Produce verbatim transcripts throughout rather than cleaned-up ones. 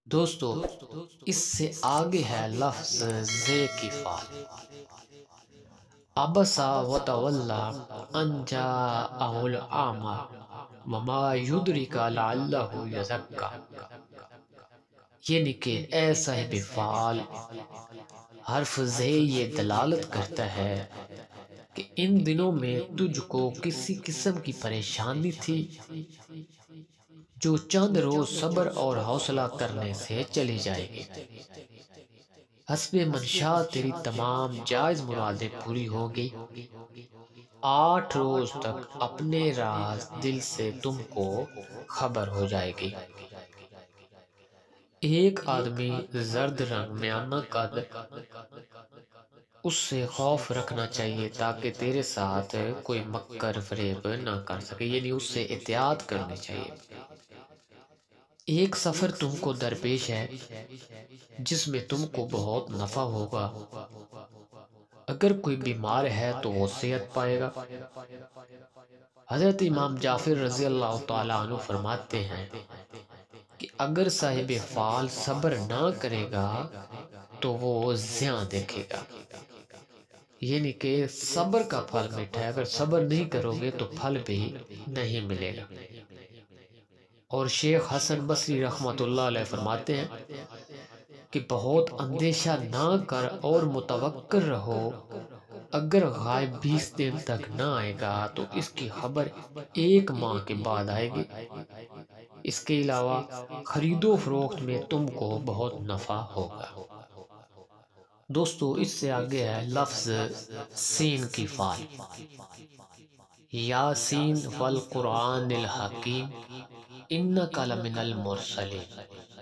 دوستو اس سے آگے ہے لفظ زے کی فعل۔ ابسا وتولا ان جاءہ الاعمی وما یدرک لعلہ یزکی، یعنی کہ اے صاحب فعل، حرف زے یہ دلالت کرتا ہے کہ ان دنوں میں تجھ کو کسی قسم کی پریشانی تھی جو چند روز صبر اور حوصلہ کرنے سے چلی جائے گی۔ حسب منشاء تیری تمام جائز مرادیں پوری ہوگی۔ آٹھ روز تک اپنے راز دل سے تم کو خبر ہو جائے گی۔ ایک آدمی زرد رنگ میانہ قد، اس سے خوف رکھنا چاہیے تاکہ تیرے ساتھ کوئی مکر فریب نہ کر سکے، یعنی اس سے احتیاط کرنی چاہیے۔ ایک سفر تم کو درپیش ہے جس میں تم کو بہت نفع ہوگا۔ اگر کوئی بیمار ہے تو وہ صحت پائے گا۔ حضرت امام جعفر رضی اللہ تعالیٰ عنہ فرماتے ہیں کہ اگر صاحب فعل صبر نہ کرے گا تو وہ زیاں دیکھے گا، یعنی کہ صبر کا پھل میٹھا ہے، اگر صبر نہیں کرو گے تو پھل بھی نہیں ملے گا۔ اور شیخ حسن بصری رحمۃ اللہ علیہ فرماتے ہیں کہ بہت اندیشہ نہ کر اور متوکل رہو، اگر غائب بیس دن تک نہ آئے گا تو اس کی خبر ایک ماہ کے بعد آئے گی۔ اس کے علاوہ خرید و فروخت میں تم کو بہت نفع ہوگا۔ دوستو اس سے آگے ہے لفظ سین کی فعل۔ یاسین والقرآن الحکیم انک لمن المرسلین،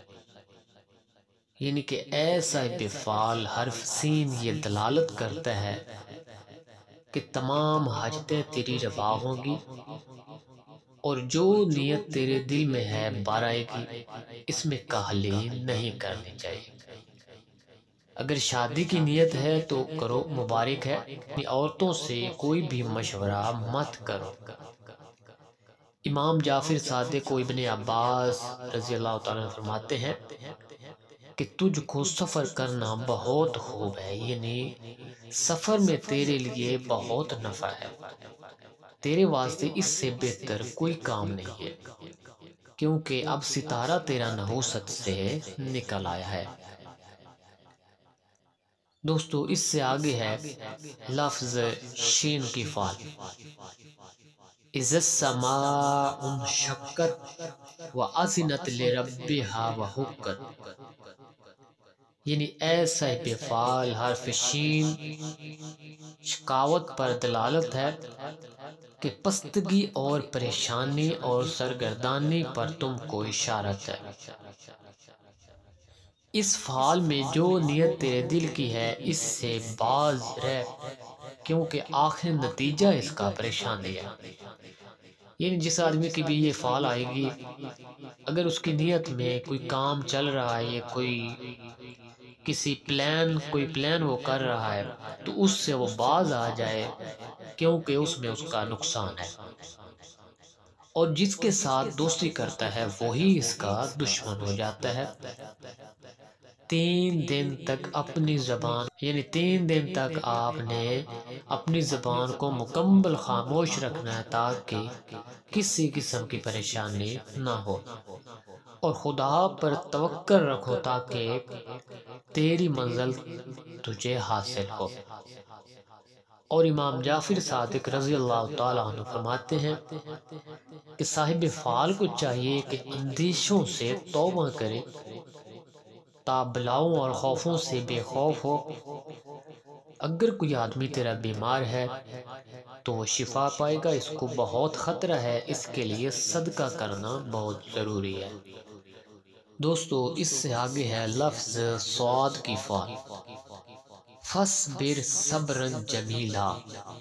یعنی کہ اے صاحب فعل حرف سین یہ دلالت کرتا ہے کہ تمام حاجتیں تیری روا ہوں گی اور جو نیت تیرے دل میں ہے بار آئے گی، اس میں کاہلی نہیں کرنی چاہیے۔ اگر شادی کی نیت ہے تو کرو، مبارک ہے، اپنی عورتوں سے کوئی بھی مشورہ مت کرو۔ امام جعفر صادق و ابن عباس رضی اللہ تعالیٰ عنہ فرماتے ہیں کہ تجھ کو سفر کرنا بہت خوب ہے، یعنی سفر میں تیرے لیے بہت نفع ہے، تیرے واسطے اس سے بہتر کوئی کام نہیں ہے، کیونکہ اب ستارہ تیرا نحوست سے نکل آیا ہے۔ دوستو اس سے آگے ہے لفظ شین کی فعل۔ اذا السماء انشقت واذنت لربها وحقت، یعنی اے صاحب فعل حرف شین شکاوت پر دلالت ہے کہ پستگی اور پریشانی اور سرگردانی پر تم کو اشارت ہے۔ اس فعل میں جو نیت تیرے دل کی ہے اس سے باز رہ، کیونکہ آخر نتیجہ اس کا پریشانی ہے۔ یعنی جس آدمی کی بھی یہ فعل آئے گی، اگر اس کی نیت میں کوئی کام چل رہا ہے، یہ کوئی کسی پلان کوئی پلان وہ کر رہا ہے تو اس سے وہ باز آ جائے، کیونکہ اس میں اس کا نقصان ہے۔ اور جس کے ساتھ دوستی کرتا ہے وہی اس کا دشمن ہو جاتا ہے۔ تین دن تک اپنی زبان یعنی تین دن تک آپ نے اپنی زبان کو مکمل خاموش رکھنا ہے تاکہ کسی قسم کی پریشانی نہ ہو، اور خدا پر توکل رکھو تاکہ تیری منزل تجھے حاصل ہو۔ اور امام جعفر صادق رضی اللہ تعالیٰ عنہ فرماتے ہیں کہ صاحب فعل کو چاہیے کہ اندیشوں سے توبہ کرے، تا بلاؤں اور خوفوں سے بے خوف ہو۔ اگر کوئی آدمی تیرا بیمار ہے تو وہ شفا پائے گا، اس کو بہت خطرہ ہے، اس کے لیے صدقہ کرنا بہت ضروری ہے۔ دوستو اس سے آگے ہے لفظ صاد کی فعل۔ فَاصْبِرْ صَبْرًا جَمِيلًا،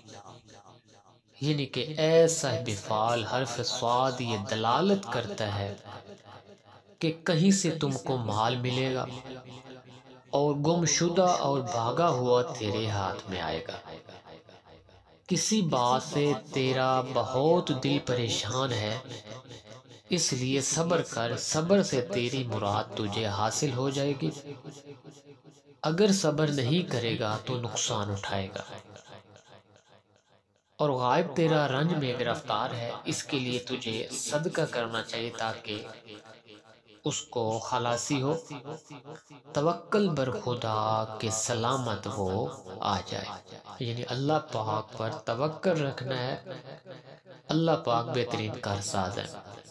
یعنی کہ اے صاحب فعل حرف صاد یہ دلالت کرتا ہے کہ کہیں سے تم کو مال ملے گا اور گم شدہ اور بھاگا ہوا تیرے ہاتھ میں آئے گا۔ کسی بات سے تیرا بہت دل پریشان ہے اس لیے صبر کر، صبر سے تیری مراد تجھے حاصل ہو جائے گی۔ اگر صبر نہیں کرے گا تو نقصان اٹھائے گا، اور غائب تیرا رنج میں گرفتار ہے، اس کے لیے تجھے صدقہ کرنا چاہیے تاکہ اس کو خلاصی ہو۔ توکل بر خدا کے سلامت وہ آ جائے، یعنی اللہ پاک پر توکل رکھنا ہے۔ اللہ پاک بہترین کارساز ہے۔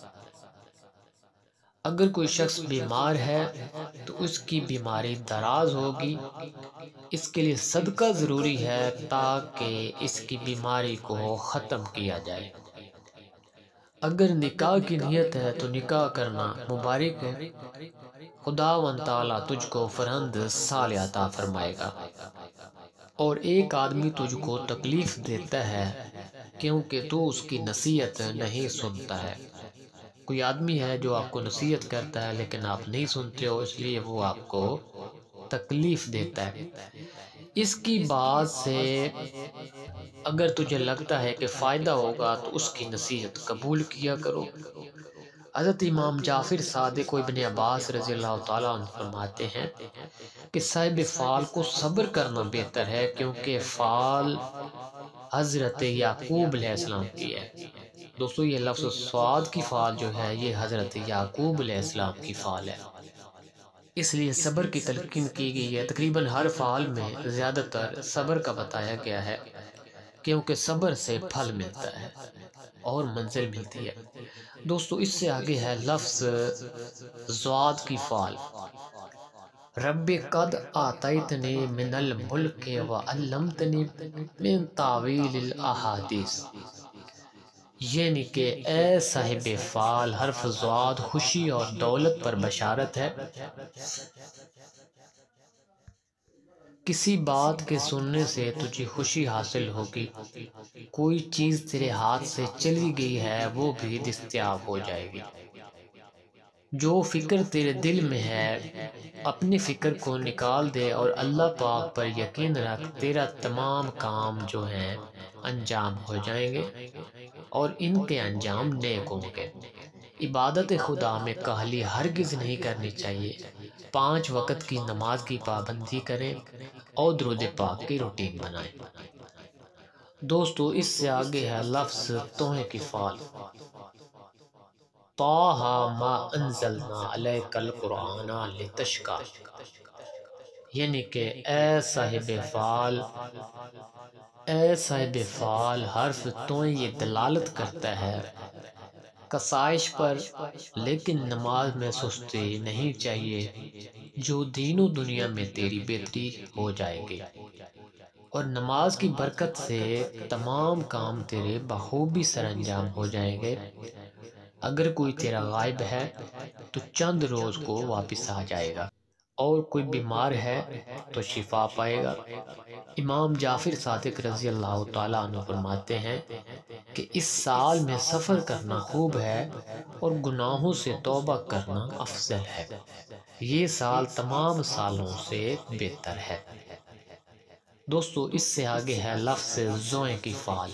اگر کوئی شخص بیمار ہے تو اس کی بیماری دراز ہوگی، اس کے لیے صدقہ ضروری ہے تاکہ اس کی بیماری کو ختم کیا جائے۔ اگر نکاح کی نیت ہے تو نکاح کرنا مبارک ہے، خداوند تعالیٰ تجھ کو فرزند صالح عطا فرمائے گا۔ اور ایک آدمی تجھ کو تکلیف دیتا ہے کیونکہ تو اس کی نصیحت نہیں سنتا ہے۔ کوئی آدمی ہے جو آپ کو نصیحت کرتا ہے لیکن آپ نہیں سنتے ہو، اس لیے وہ آپ کو تکلیف دیتا ہے۔ اس کی بات سے اگر تجھے لگتا ہے کہ فائدہ ہوگا تو اس کی نصیحت قبول کیا کرو۔ حضرت امام جعفر صادق و ابن عباس رضی اللہ تعالیٰ عنہ فرماتے ہیں کہ صاحب فال کو صبر کرنا بہتر ہے، کیونکہ فال حضرت یعقوب علیہ السلام کی ہے۔ دوستو یہ لفظ سواد کی فال جو ہے یہ حضرت یعقوب علیہ السلام کی فال ہے، اس لیے صبر کی تلقین کی گئی ہے۔ تقریباً ہر فال میں زیادہ تر صبر کا بتایا گیا ہے، کیونکہ صبر سے پھل ملتا ہے اور منزل ملتی ہے۔ دوستو اس سے آگے ہے لفظ زواد کی فال۔ رب قد آتیتنی من الملک وعلمتنی من تعویل الاحادیث، یعنی کہ اے صاحب فال حرف زواد خوشی اور دولت پر بشارت ہے۔ کسی بات کے سننے سے تجھے خوشی حاصل ہوگی، کوئی چیز تیرے ہاتھ سے چلی گئی ہے وہ بھی دستیاب ہو جائے گی۔ جو فکر تیرے دل میں ہے اپنی فکر کو نکال دے اور اللہ پاک پر یقین رکھ، تیرا تمام کام جو ہیں انجام ہو جائیں گے اور ان کے انجام نیک ہوں گے۔ عبادت خدا میں کاہلی ہرگز نہیں کرنی چاہیے۔ پانچ وقت کی نماز کی پابندی کریں اور درود پاک کی روٹین بنائیں۔ دوستو اس سے آگے ہے لفظ توحے کی فال۔ طٰہ ما انزلنا علیک القرآن لتشقیٰ، یعنی کہ اے صاحب فال اے صاحب فال حرف توئے یہ دلالت کرتا ہے کسائش پر، لیکن نماز میں سستی نہیں چاہیے، جو دین و دنیا میں تیری بہتری ہو جائے گی، اور نماز کی برکت سے تمام کام تیرے بخوبی سر انجام ہو جائیں گے۔ اگر کوئی تیرا غائب ہے تو چند روز کو واپس آ جائے گا، اور کوئی بیمار ہے تو شفا پائے گا۔ امام جعفر صادق رضی اللہ تعالیٰ عنہ فرماتے ہیں کہ اس سال میں سفر کرنا خوب ہے اور گناہوں سے توبہ کرنا افضل ہے، یہ سال تمام سالوں سے بہتر ہے۔ دوستو اس سے آگے ہے لفظ زوئیں کی فال۔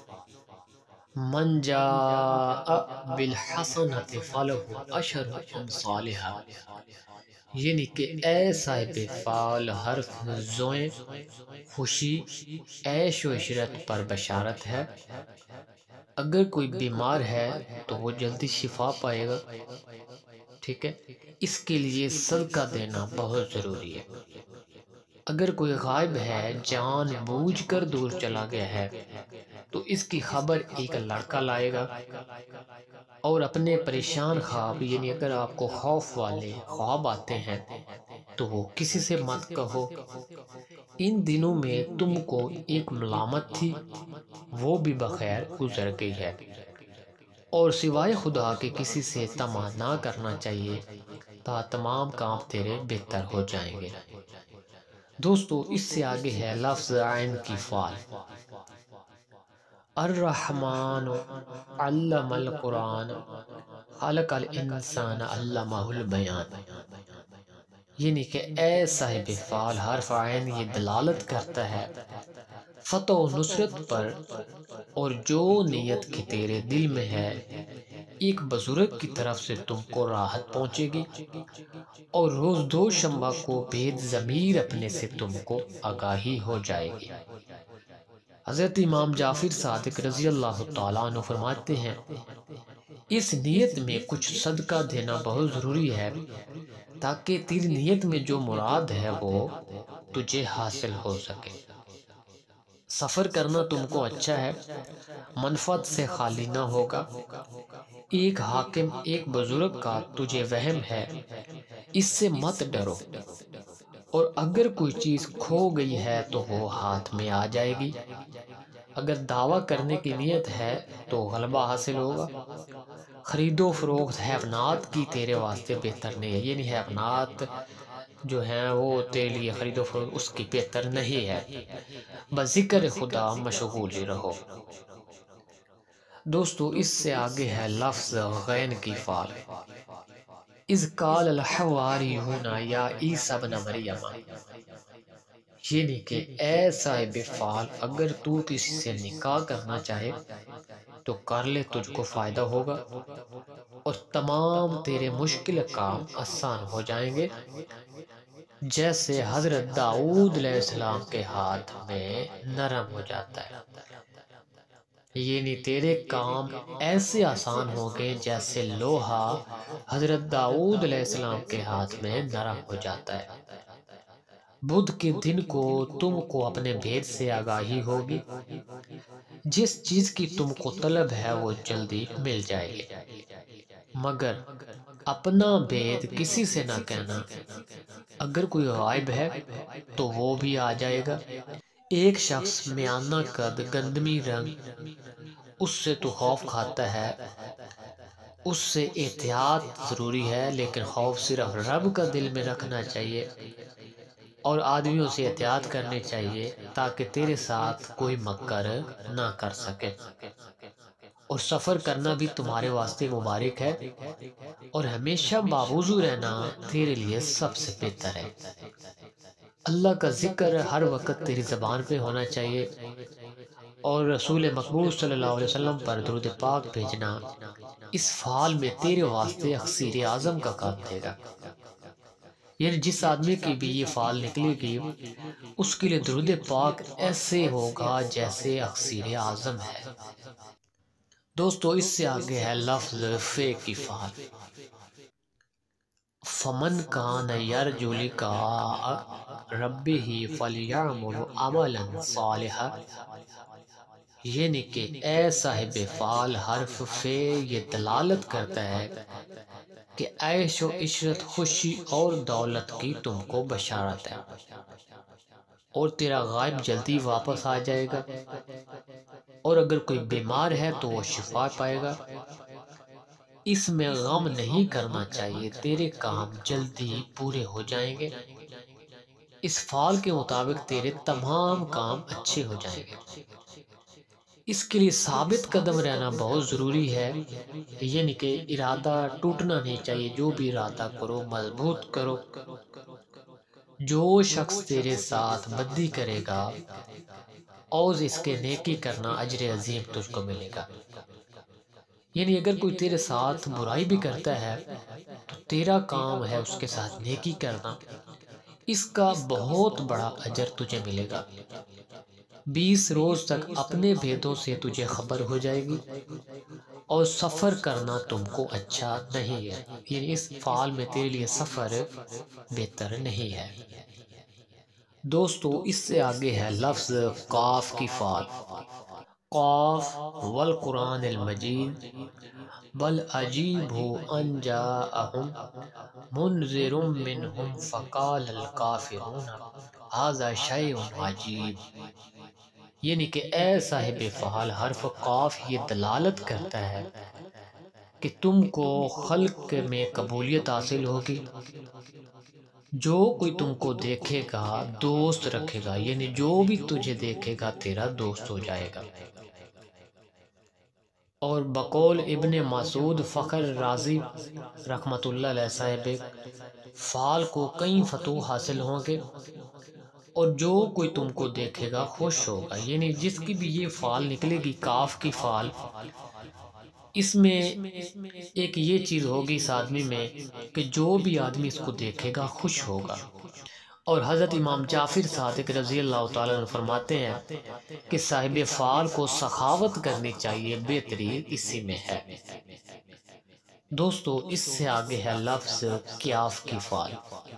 من جاء بالحسنۃ فلہ عشر امثالھا، یعنی کہ اے صاحب فال حرف زوئیں خوشی عیش و عشرت پر بشارت ہے۔ اگر کوئی بیمار ہے تو وہ جلدی شفا پائے گا، ٹھیک ہے، اس کے لیے صدقہ دینا بہت ضروری ہے۔ اگر کوئی غائب ہے جان بوجھ کر دور چلا گیا ہے تو اس کی خبر ایک لڑکا لائے گا، اور اپنے پریشان خواب، یعنی اگر آپ کو خوف والے خواب آتے ہیں تو وہ کسی سے مت کہو۔ ان دنوں میں تم کو ایک ملامت تھی، وہ بھی بخیر گزر گئی ہے، اور سوائے خدا کے کسی سے طمع نہ کرنا چاہیے تا تمام کام تیرے بہتر ہو جائیں گے۔ دوستو اس سے آگے ہے لفظ عین کی فال۔ الرحمن علم القرآن خلق الانسان علمہ البیان، یعنی کہ اے صاحب فال حرف عین یہ دلالت کرتا ہے فتح و نصرت پر، اور جو نیت کی تیرے دل میں ہے ایک بزرگ کی طرف سے تم کو راحت پہنچے گی، اور روز دو شنبہ کو بید ضمیر اپنے سے تم کو آگاہی ہو جائے گی۔ حضرت امام جعفر صادق رضی اللہ تعالیٰ عنہ فرماتے ہیں، اس نیت میں کچھ صدقہ دینا بہت ضروری ہے تاکہ تیری نیت میں جو مراد ہے وہ تجھے حاصل ہو سکے۔ سفر کرنا تم کو اچھا ہے، منفعت سے خالی نہ ہوگا۔ ایک حاکم، ایک بزرگ کا تجھے وہم ہے، اس سے مت ڈرو، اور اگر کوئی چیز کھو گئی ہے تو وہ ہاتھ میں آ جائے گی۔ اگر دعویٰ کرنے کی نیت ہے تو غلبہ حاصل ہوگا۔ خرید و فروخت حیوانات کی تیرے واسطے بہتر نہیں ہے، یعنی حیوانات جو ہیں وہ تیرے لیے خرید و فروخت اس کی بہتر نہیں ہے، بذکر خدا مشغول ہی رہو۔ دوستو اس سے آگے ہے لفظ غین کی فعل۔ اذ قال الحواریون یا عیسی ابن مریم، یعنی کہ اے صاحب فعل، اگر تو کسی سے نکاح کرنا چاہے تو کر لے، تجھ کو فائدہ ہوگا اور تمام تیرے مشکل کام آسان ہو جائیں گے، جیسے حضرت داؤد علیہ السلام کے ہاتھ میں نرم ہو جاتا ہے۔ یعنی تیرے کام ایسے آسان ہوں گے جیسے لوہا حضرت داؤد علیہ السلام کے ہاتھ میں نرم ہو جاتا ہے۔ بدھ کے دن کو تم کو اپنے بھید سے آگاہی ہوگی، جس چیز کی تم کو طلب ہے وہ جلدی مل جائے گی، مگر اپنا بھید کسی سے نہ کہنا۔ اگر کوئی غائب ہے تو وہ بھی آ جائے گا۔ ایک شخص میانہ قد، گندمی رنگ، اس سے تو خوف کھاتا ہے، اس سے احتیاط ضروری ہے، لیکن خوف صرف رب کا دل میں رکھنا چاہیے اور آدمیوں سے احتیاط کرنی چاہیے تاکہ تیرے ساتھ کوئی مکر نہ کر سکے۔ اور سفر کرنا بھی تمہارے واسطے مبارک ہے، اور ہمیشہ باوضو رہنا تیرے لیے سب سے بہتر ہے۔ اللہ کا ذکر ہر وقت تیری زبان پہ ہونا چاہیے، اور رسول مقبول صلی اللہ علیہ وسلم پر درود پاک بھیجنا اس فعال میں تیرے واسطے اکسیر اعظم کا کام دے گا۔ یعنی جس آدمی کی بھی یہ فعال نکلے گی اس کے لیے درود پاک ایسے ہوگا جیسے اکسیر اعظم ہے۔ دوستو اس سے آگے ہے لفظ فے کی فعال۔ فمن کان یرجو لقاء ربہ فلیعمل عملا صالحا، یعنی کہ اے صاحب فعال، حرف فے یہ دلالت کرتا ہے کہ عیش و عشرت، خوشی اور دولت کی تم کو بشارت ہے، اور تیرا غائب جلدی واپس آ جائے گا، اور اگر کوئی بیمار ہے تو وہ شفا پائے گا۔ اس میں غم نہیں کرنا چاہیے، تیرے کام جلدی پورے ہو جائیں گے۔ اس فعال کے مطابق تیرے تمام کام اچھے ہو جائیں گے۔ اس کے لیے ثابت قدم رہنا بہت ضروری ہے، یعنی کہ ارادہ ٹوٹنا نہیں چاہیے، جو بھی ارادہ کرو مضبوط کرو۔ جو شخص تیرے ساتھ بدی کرے گا اور اس کے نیکی کرنا، اجر عظیم تجھ کو ملے گا۔ یعنی اگر کوئی تیرے ساتھ برائی بھی کرتا ہے تو تیرا کام ہے اس کے ساتھ نیکی کرنا، اس کا بہت بڑا اجر تجھے ملے گا۔ بیس روز تک اپنے بھیدوں سے تجھے خبر ہو جائے گی، اور سفر کرنا تم کو اچھا نہیں ہے، یعنی اس فعال میں تیرے لیے سفر بہتر نہیں ہے۔ دوستو اس سے آگے ہے لفظ قاف کی فعال۔ قاف والقرآن المجید بل عجیبوا ان جاءہم منذر منہم فقال الکافرون ھذا شیء عجیب، یعنی کہ اے صاحب فعال، حرف قاف یہ دلالت کرتا ہے کہ تم کو خلق میں قبولیت حاصل ہوگی۔ جو کوئی تم کو دیکھے گا دوست رکھے گا، یعنی جو بھی تجھے دیکھے گا تیرا دوست ہو جائے گا۔ اور بقول ابن مسعود فخر رازی رحمۃ اللہ علیہ صاحب فعال کو کئی فتوح حاصل ہوں گے، اور جو کوئی تم کو دیکھے گا خوش ہوگا، یعنی جس کی بھی یہ فعال نکلے گی کاف کی فعال، اس میں ایک یہ چیز ہوگی اس آدمی میں کہ جو بھی آدمی اس کو دیکھے گا خوش ہوگا۔ اور حضرت امام جعفر صادق رضی اللہ تعالیٰ عنہ فرماتے ہیں کہ صاحب فعال کو سخاوت کرنی چاہیے، بہترین اسی میں ہے۔ دوستو اس سے آگے ہے لفظ کیاف کی فعال،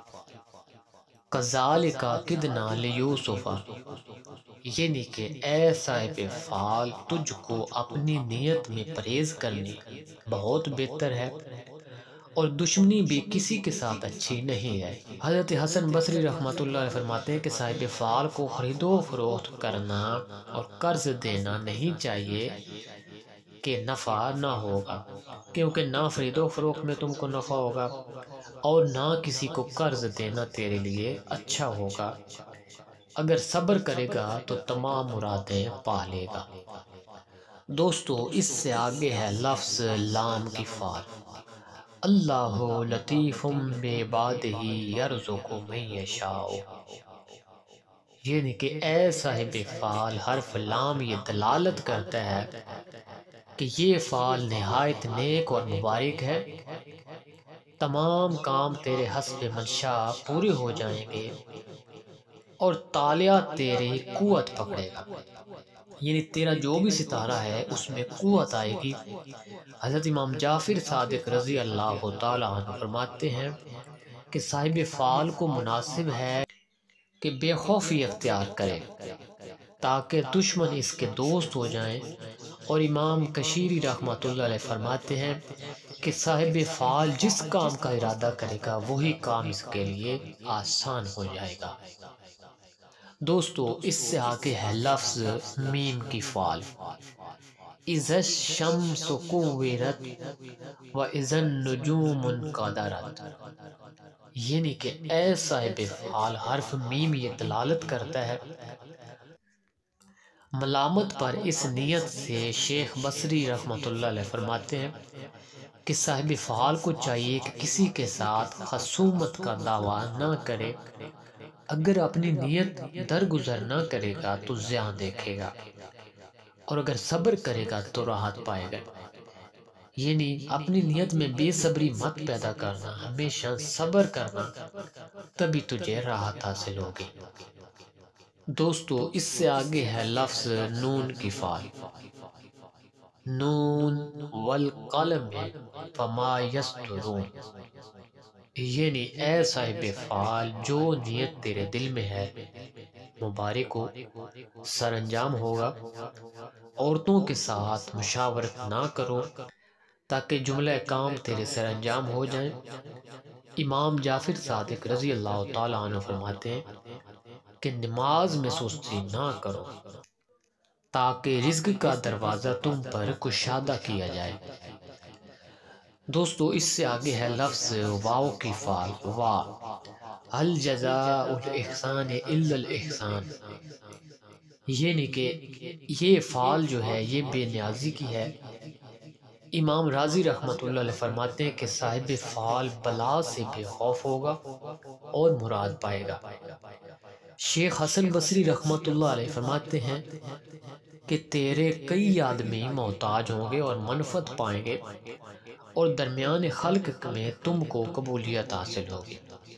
کذالک کدنا لیوسف، یعنی کہ اے صاحب فعال تجھ کو اپنی نیت میں پرہیز کرنی بہت بہتر ہے، اور دشمنی بھی کسی کے ساتھ اچھی نہیں ہے۔ حضرت حسن بصری رحمۃ اللہ علیہ فرماتے ہیں کہ صاحب فعال کو خرید و فروخت کرنا اور قرض دینا نہیں چاہیے کہ نفع نہ ہوگا، کیونکہ نہ خرید و فروخت میں تم کو نفع ہوگا اور نہ کسی کو قرض دینا تیرے لیے اچھا ہوگا۔ اگر صبر کرے گا تو تمام مرادیں پا لے گا۔ دوستو اس سے آگے ہے لفظ لام کی فعال، اللہ لطیف بعبادہ یرزق من یشاء، یعنی کہ اے صاحب فعال حرف لام یہ دلالت کرتا ہے کہ یہ فعال نہایت نیک اور مبارک ہے، تمام کام تیرے حسب منشا پورے ہو جائیں گے اور تالیہ تیری قوت پکڑے گا، یعنی تیرا جو بھی ستارہ ہے اس میں قوت آئے گی۔ حضرت امام جعفر صادق رضی اللہ تعالیٰ عنہ فرماتے ہیں کہ صاحب فعال کو مناسب ہے کہ بے خوفی اختیار کرے تاکہ دشمن اس کے دوست ہو جائیں، اور امام کشیری رحمۃ اللہ علیہ فرماتے ہیں کہ صاحب فعال جس کام کا ارادہ کرے گا وہی کام اس کے لیے آسان ہو جائے گا۔ دوستو اس سے آگے ہے لفظ میم کی فعال، اذا الشمس کورت واذا النجوم انکدرت، یعنی کہ اے صاحب فعال حرف میم یہ دلالت کرتا ہے ملامت پر۔ اس نیت سے شیخ بصری رحمۃ اللہ علیہ فرماتے ہیں کہ صاحب فعال کو چاہیے کہ کسی کے ساتھ خصومت کا دعویٰ نہ کرے، اگر اپنی نیت درگزر نہ کرے گا تو زیاں دیکھے گا، اور اگر صبر کرے گا تو راحت پائے گا، یعنی اپنی نیت میں بے صبری مت پیدا کرنا، ہمیشہ صبر کرنا، تبھی تجھے راحت حاصل ہوگی۔ دوستو اس سے آگے ہے لفظ نون کی فعال، نون والقلم فما یسطرون، یعنی اے صاحب فعال جو نیت تیرے دل میں ہے مبارک ہو، سر انجام ہوگا۔ عورتوں کے ساتھ مشاورت نہ کرو تاکہ جملہ کام تیرے سر انجام ہو جائیں۔ امام جعفر صادق رضی اللہ تعالیٰ عنہ فرماتے ہیں کہ نماز میں سستی نہ کرو تاکہ رزق کا دروازہ تم پر کشادہ کیا جائے۔ دوستو اس سے آگے ہے لفظ واو کی فعال، وا هل جزاء الاحسان الا الاحسان، یعنی کہ یہ فعال جو ہے یہ بے نیازی کی ہے۔ امام راضی رحمۃ اللہ علیہ فرماتے ہیں کہ صاحب فعال بلا سے بے خوف ہوگا اور مراد پائے گا۔ شیخ حسن بصری رحمۃ اللہ علیہ فرماتے ہیں کہ تیرے کئی آدمی محتاج ہوں گے اور منفعت پائیں گے، اور درمیان خلق میں تم کو قبولیت حاصل ہوگی۔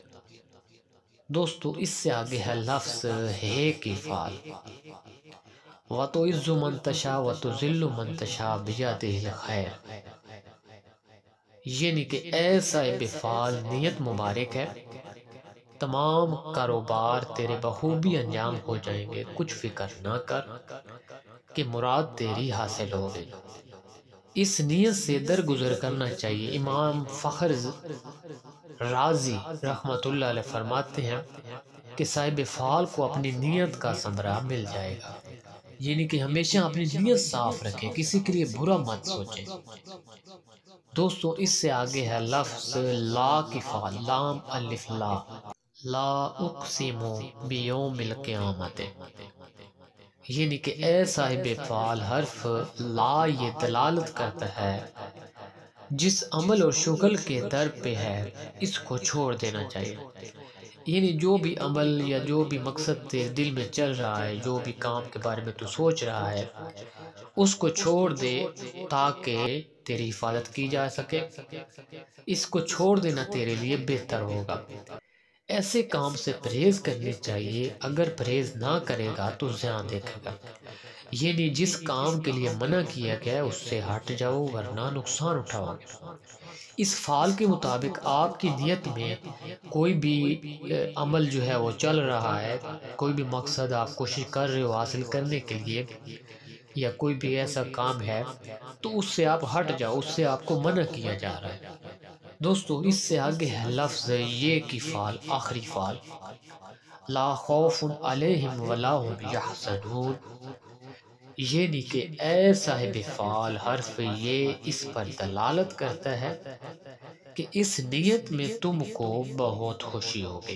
دوستو اس سے آگے ہے لفظ ہے کی فعال، وَتُعِزُّ مَن تَشَاءُ وَتُذِلُّ مَن تَشَاءُ بِیَدِهِ الْخَیرُ، یعنی کہ اے صاحب فعال نیت مبارک ہے، تمام کاروبار تیرے بخوبی انجام ہو جائیں گے، کچھ فکر نہ کر کہ مراد تیری حاصل ہوگی۔ اس نیت سے درگزر کرنا چاہیے۔ امام فخر رازی رحمۃ اللہ علیہ فرماتے ہیں کہ صاحب فعال کو اپنی نیت کا ثمرہ مل جائے گا، یعنی کہ ہمیشہ اپنی نیت صاف رکھیں، کسی کے لیے برا مت سوچیں۔ دوستو اس سے آگے ہے لفظ لا کی فعال، لام الف لا، لا اقسم بیوم القیامت، یعنی کہ اے صاحب فعال حرف لا یہ دلالت کرتا ہے جس عمل اور شغل کے در پہ ہے اس کو چھوڑ دینا چاہیے۔ یعنی جو بھی عمل یا جو بھی مقصد تیرے دل میں چل رہا ہے، جو بھی کام کے بارے میں تو سوچ رہا ہے، اس کو چھوڑ دے تاکہ تیری حفاظت کی جا سکے۔ اس کو چھوڑ دینا تیرے لیے بہتر ہوگا۔ ایسے کام سے پرہیز کرنی چاہیے، اگر پرہیز نہ کرے گا تو زیاں دیکھے گا۔ یعنی جس کام کے لیے منع کیا گیا ہے اس سے ہٹ جاؤ ورنہ نقصان اٹھاؤ گے۔ اس فعل کے مطابق آپ کی نیت میں کوئی بھی عمل جو ہے وہ چل رہا ہے، کوئی بھی مقصد آپ کوشش کر رہے ہو حاصل کرنے کے لیے، یا کوئی بھی ایسا کام ہے تو اس سے آپ ہٹ جاؤ، اس سے آپ کو منع کیا جا رہا ہے۔ دوستو اس سے آگے ہے لفظ یہ کی فعل، آخری فعل، لا خوف علیہم ولا هم یحزنون، یعنی کہ اے صاحب فعل حرف یہ اس پر دلالت کرتا ہے کہ اس نیت میں تم کو بہت خوشی ہوگی۔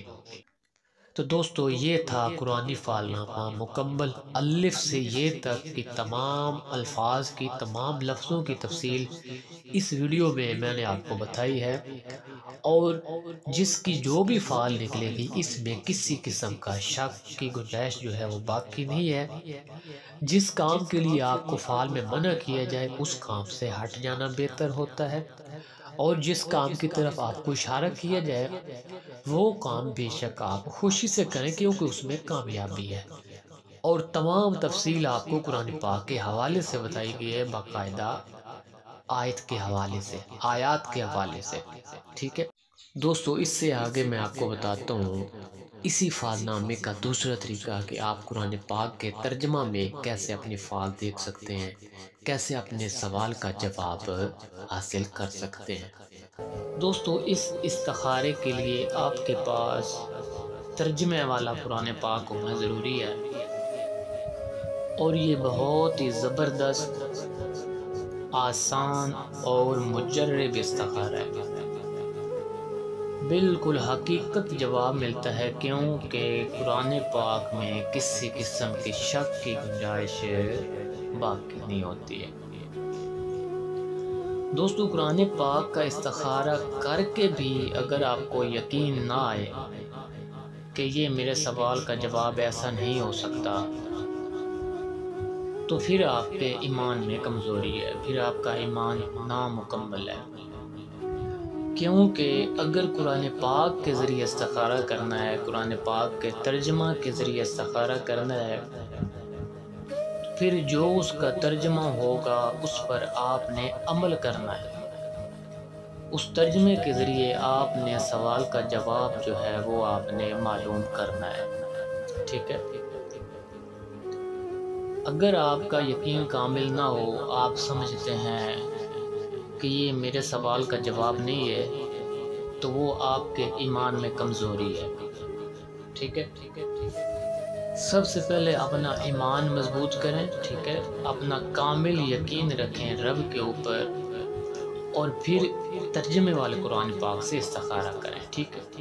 تو دوستو یہ تھا قرآنی فعل نامہ مکمل، الف سے یہ تک کی تمام الفاظ کی، تمام لفظوں کی تفصیل اس ویڈیو میں میں نے آپ کو بتائی ہے، اور جس کی جو بھی فعل نکلے گی اس میں کسی قسم کا شک کی گنجائش جو ہے وہ باقی نہیں ہے۔ جس کام کے لیے آپ کو فعل میں منع کیا جائے اس کام سے ہٹ جانا بہتر ہوتا ہے، اور جس کام کی طرف آپ کو اشارہ کیا جائے وہ کام بے شک آپ خوشی سے کریں کیونکہ اس میں کامیابی ہے۔ اور تمام تفصیل آپ کو قرآن پاک کے حوالے سے بتائی گئی ہے، باقاعدہ آیت کے حوالے سے، آیات کے حوالے سے، ٹھیک ہے دوستو۔ اس سے آگے میں آپ کو بتاتا ہوں اسی فعل نامے کا دوسرا طریقہ کہ آپ قرآن پاک کے ترجمہ میں کیسے اپنی فعل دیکھ سکتے ہیں، کیسے اپنے سوال کا جواب حاصل کر سکتے ہیں۔ دوستو اس استخارے کے لیے آپ کے پاس ترجمے والا قرآن پاک ہونا ضروری ہے، اور یہ بہت ہی زبردست، آسان اور مجرب استخارہ ہے۔ بالکل حقیقت جواب ملتا ہے، کیونکہ قرآن پاک میں کسی قسم کی شک کی گنجائش باقی نہیں ہوتی ہے۔ دوستو قرآن پاک کا استخارہ کر کے بھی اگر آپ کو یقین نہ آئے کہ یہ میرے سوال کا جواب ایسا نہیں ہو سکتا، تو پھر آپ کے ایمان میں کمزوری ہے، پھر آپ کا ایمان نامکمل ہے۔ کیونکہ اگر قرآن پاک کے ذریعے استخارہ کرنا ہے، قرآن پاک کے ترجمہ کے ذریعے استخارہ کرنا ہے، پھر جو اس کا ترجمہ ہوگا اس پر آپ نے عمل کرنا ہے۔ اس ترجمے کے ذریعے آپ نے سوال کا جواب جو ہے وہ آپ نے معلوم کرنا ہے، ٹھیک ہے۔ اگر آپ کا یقین کامل نہ ہو، آپ سمجھتے ہیں کہ یہ میرے سوال کا جواب نہیں ہے، تو وہ آپ کے ایمان میں کمزوری ہے، ٹھیک ہے۔ سب سے پہلے اپنا ایمان مضبوط کریں، ٹھیک ہے، اپنا کامل یقین رکھیں رب کے اوپر، اور پھر ترجمے والے قرآن پاک سے استخارہ کریں، ٹھیک ہے۔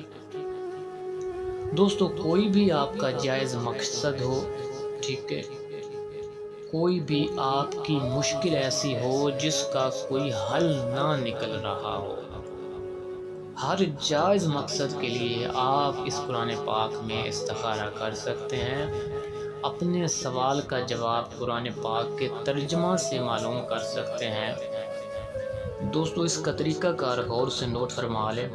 دوستو کوئی بھی آپ کا جائز مقصد ہو، ٹھیک ہے، کوئی بھی آپ کی مشکل ایسی ہو جس کا کوئی حل نہ نکل رہا ہو، ہر جائز مقصد کے لیے آپ اس قرآن پاک میں استخارہ کر سکتے ہیں، اپنے سوال کا جواب قرآن پاک کے ترجمہ سے معلوم کر سکتے ہیں۔ دوستو اس کا طریقہ کار غور سے نوٹ فرما لیں۔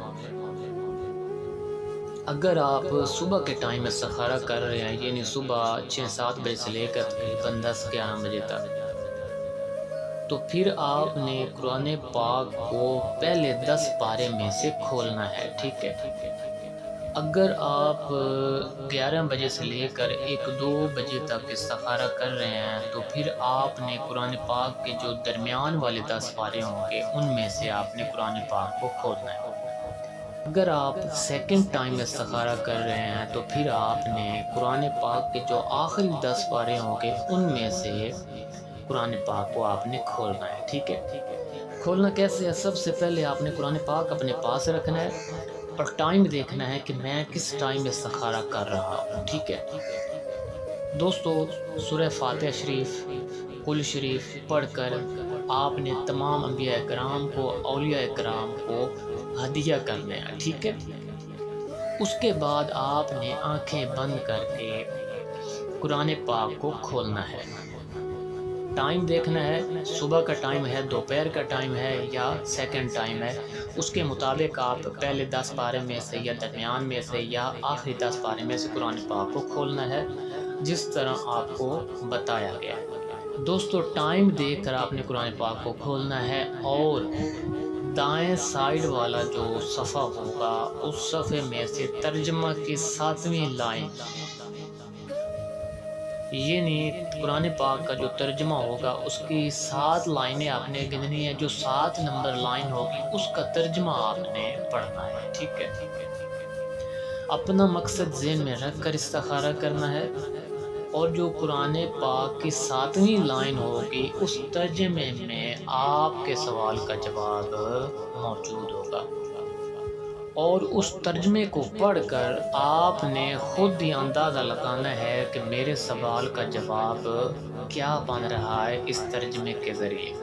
اگر آپ صبح کے ٹائم استخارہ کر رہے ہیں، یعنی صبح چھ سات بجے سے لے کر تقریباً دس گیارہ بجے تک، تو پھر آپ نے قرآن پاک کو پہلے دس پارے میں سے کھولنا ہے، ٹھیک ہے۔ اگر آپ گیارہ بجے سے لے کر ایک دو بجے تک استخارہ کر رہے ہیں تو پھر آپ نے قرآن پاک کے جو درمیان والے دس پارے ہوں گے ان میں سے آپ نے قرآن پاک کو کھولنا ہے۔ اگر آپ سیکنڈ ٹائم استخارہ کر رہے ہیں تو پھر آپ نے قرآن پاک کے جو آخری دس پارے ہوں گے ان میں سے قرآن پاک کو آپ نے کھولنا ہے، ٹھیک ہے۔ کھولنا کیسے ہے؟ سب سے پہلے آپ نے قرآن پاک اپنے پاس رکھنا ہے اور ٹائم دیکھنا ہے کہ میں کس ٹائم استخارہ کر رہا ہوں، ٹھیک ہے۔ دوستو سورہ فاتحہ شریف، قل شریف پڑھ کر آپ نے تمام انبیاء کرام کو، اولیاء کرام کو ہدیہ کرنا ہے، ٹھیک ہے۔ اس کے بعد آپ نے آنکھیں بند کر کے قرآن پاک کو کھولنا ہے، ٹائم دیکھنا ہے، صبح کا ٹائم ہے، دوپہر کا ٹائم ہے یا سیکنڈ ٹائم ہے، اس کے مطابق آپ پہلے دس پارے میں سے یا درمیان میں سے یا آخری دس پارے میں سے قرآن پاک کو کھولنا ہے، جس طرح آپ کو بتایا گیا ہے۔ دوستو ٹائم دیکھ کر آپ نے قرآن پاک کو کھولنا ہے، اور دائیں سائیڈ والا جو صفحہ ہوگا اس صفحے میں سے ترجمہ کی ساتویں لائن، یعنی قرآن پاک کا جو ترجمہ ہوگا اس کی سات لائنیں آپ نے گننی ہے، جو سات نمبر لائن ہوگی اس کا ترجمہ آپ نے پڑھنا ہے، ٹھیک ہے۔ اپنا مقصد ذہن میں رکھ کر استخارہ کرنا ہے، اور جو قرآن پاک کی ساتویں لائن ہوگی اس ترجمے میں آپ کے سوال کا جواب موجود ہوگا، اور اس ترجمے کو پڑھ کر آپ نے خود ہی اندازہ لگانا ہے کہ میرے سوال کا جواب کیا بن رہا ہے اس ترجمے کے ذریعے۔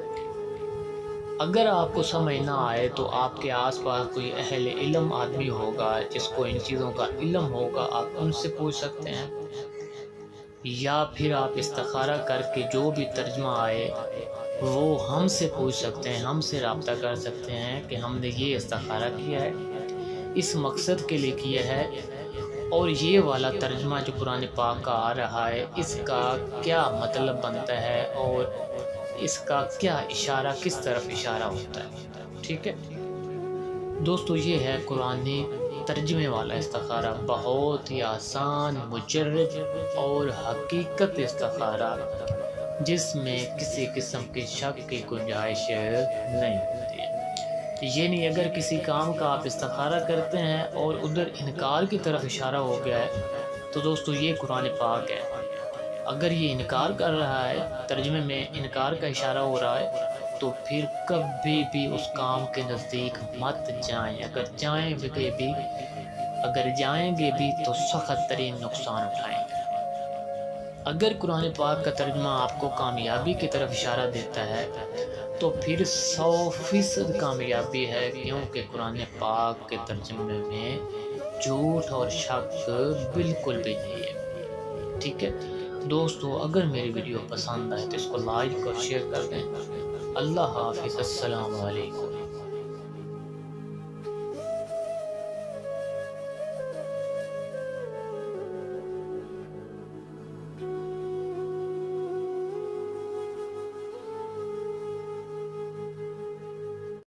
اگر آپ کو سمجھ نہ آئے تو آپ کے آس پاس کوئی اہل علم آدمی ہوگا جس کو ان چیزوں کا علم ہوگا، آپ ان سے پوچھ سکتے ہیں، یا پھر آپ استخارہ کر کے جو بھی ترجمہ آئے وہ ہم سے پوچھ سکتے ہیں، ہم سے رابطہ کر سکتے ہیں کہ ہم نے یہ استخارہ کیا ہے، اس مقصد کے لیے کیا ہے، اور یہ والا ترجمہ جو قرآن پاک کا آ رہا ہے اس کا کیا مطلب بنتا ہے، اور اس کا کیا اشارہ، کس طرف اشارہ ہوتا ہے، ٹھیک ہے۔ دوستو یہ ہے قرآن ترجمے والا استخارہ، بہت ہی آسان، مجرد اور حقیقت استخارہ، جس میں کسی قسم کی شک کی گنجائش نہیں ہوتی ہے۔ یعنی اگر کسی کام کا آپ استخارہ کرتے ہیں اور ادھر انکار کی طرف اشارہ ہو گیا ہے تو دوستو یہ قرآن پاک ہے۔ اگر یہ انکار کر رہا ہے، ترجمے میں انکار کا اشارہ ہو رہا ہے، تو پھر کبھی بھی اس کام کے نزدیک مت جائیں، اگر جائیں گے بھی اگر جائیں گے بھی تو سخت ترین نقصان اٹھائیں گے۔ اگر قرآن پاک کا ترجمہ آپ کو کامیابی کی طرف اشارہ دیتا ہے تو پھر سو فیصد کامیابی ہے، کیونکہ قرآن پاک کے ترجمے میں جھوٹ اور شک بالکل بھی نہیں ہے، ٹھیک ہے۔ دوستو اگر میری ویڈیو پسند آئے تو اس کو لائک اور شیئر کر دیں۔ اللہ حافظ، السلام علیکم۔